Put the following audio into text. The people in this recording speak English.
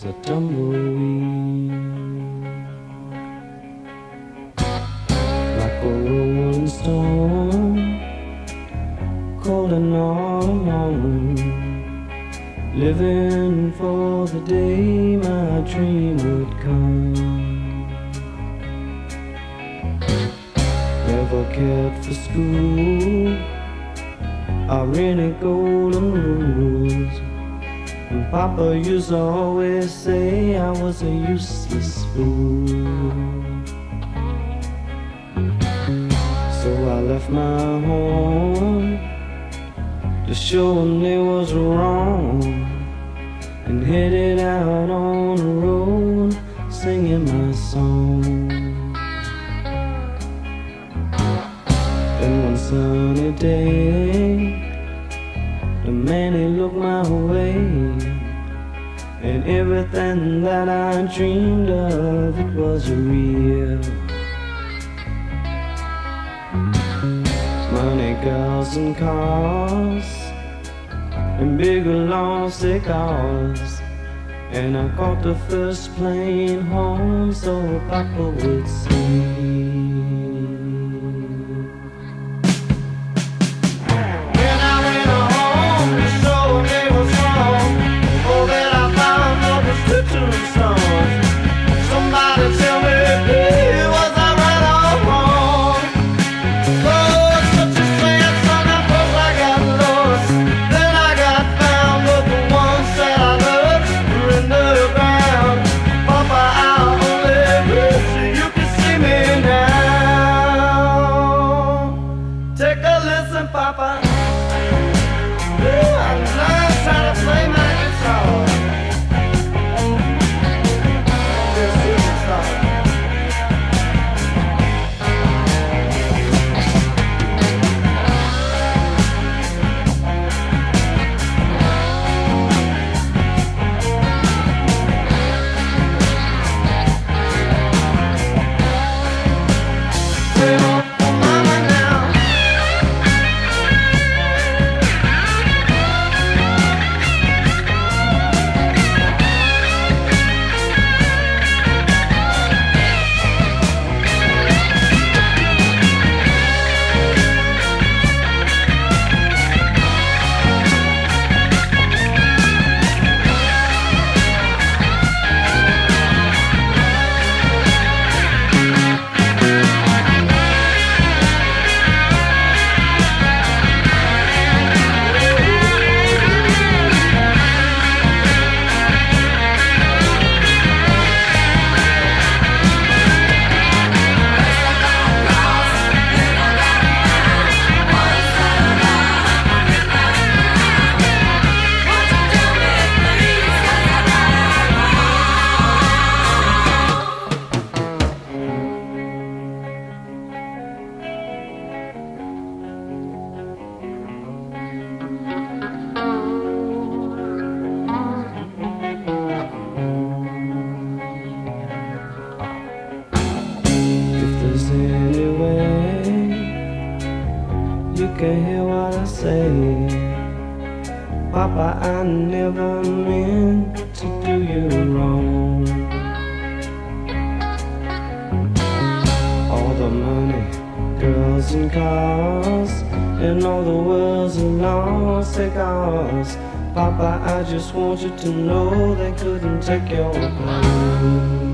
a tumbleweed, like a rolling stone, cold and all alone, living for the day my dream would come. Never cared for school or any golden rules, and Papa used to always say I was a useless fool. So I left my home to show them they was wrong, and headed out on the road singing my song. Then one sunny day, the man he looked my way, and everything that I dreamed of, it was real. Money, girls and cars, and big long cigars, and I caught the first plane home so Papa would see. Papa, I'm trying to play my guitar. You can hear what I say, Papa, I never meant to do you wrong. All the money, girls and cars, and all the world's long cigars, Papa, I just want you to know they couldn't take your place.